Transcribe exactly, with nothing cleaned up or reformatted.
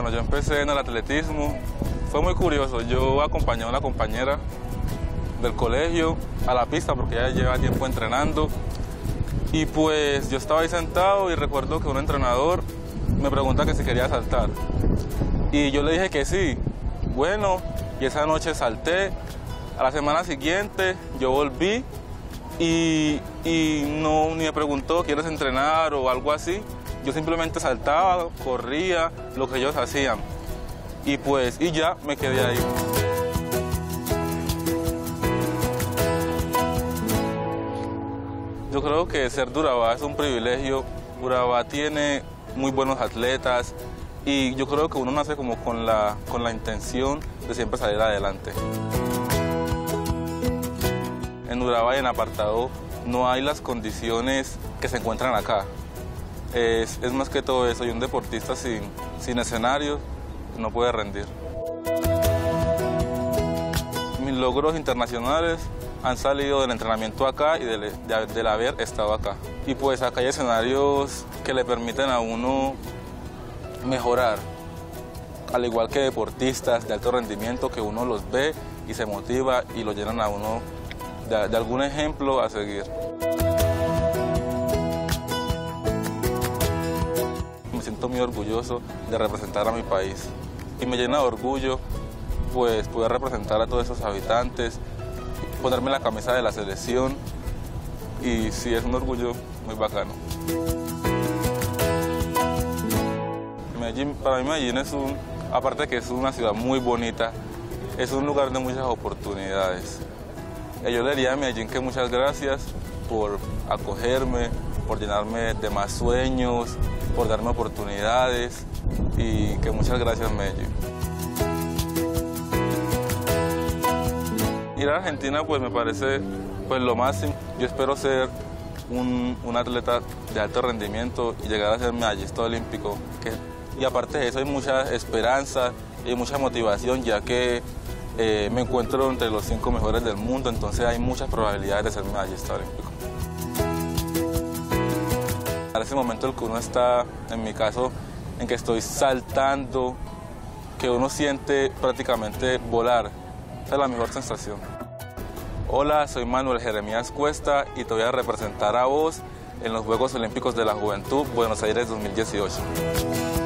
Bueno, yo empecé en el atletismo. Fue muy curioso. Yo acompañé a una compañera del colegio a la pista porque ella lleva tiempo entrenando. Y pues yo estaba ahí sentado y recuerdo que un entrenador me pregunta que si quería saltar. Y yo le dije que sí. Bueno, y esa noche salté. A la semana siguiente yo volví y, y no ni me preguntó, ¿quieres entrenar o algo así? Yo simplemente saltaba, corría, lo que ellos hacían. Y pues, y ya me quedé ahí. Yo creo que ser de Urabá es un privilegio. Urabá tiene muy buenos atletas y yo creo que uno nace como con la, con la intención de siempre salir adelante. En Urabá y en Apartado no hay las condiciones que se encuentran acá. Es, es más que todo eso, y un deportista sin, sin escenario no puede rendir. Mis logros internacionales han salido del entrenamiento acá y del, de, del haber estado acá. Y pues acá hay escenarios que le permiten a uno mejorar, al igual que deportistas de alto rendimiento que uno los ve y se motiva y lo llenan a uno de, de algún ejemplo a seguir. Me siento muy orgulloso de representar a mi país y me llena de orgullo pues poder representar a todos esos habitantes, ponerme la camisa de la selección y sí, es un orgullo muy bacano. Medellín, para mí Medellín es un, aparte de que es una ciudad muy bonita, es un lugar de muchas oportunidades. Yo le diría a Medellín que muchas gracias por acogerme, por llenarme de más sueños, por darme oportunidades y que muchas gracias Medellín. Ir a Argentina pues me parece pues lo máximo. Yo espero ser un, un atleta de alto rendimiento y llegar a ser medallista olímpico. Que, y aparte de eso hay mucha esperanza y mucha motivación ya que eh, me encuentro entre los cinco mejores del mundo, entonces hay muchas probabilidades de ser medallista olímpico. A ese momento el que uno está, en mi caso, en que estoy saltando, que uno siente prácticamente volar, esa es la mejor sensación. Hola, soy Manuel Jeremías Cuesta y te voy a representar a vos en los Juegos Olímpicos de la Juventud Buenos Aires dos mil dieciocho.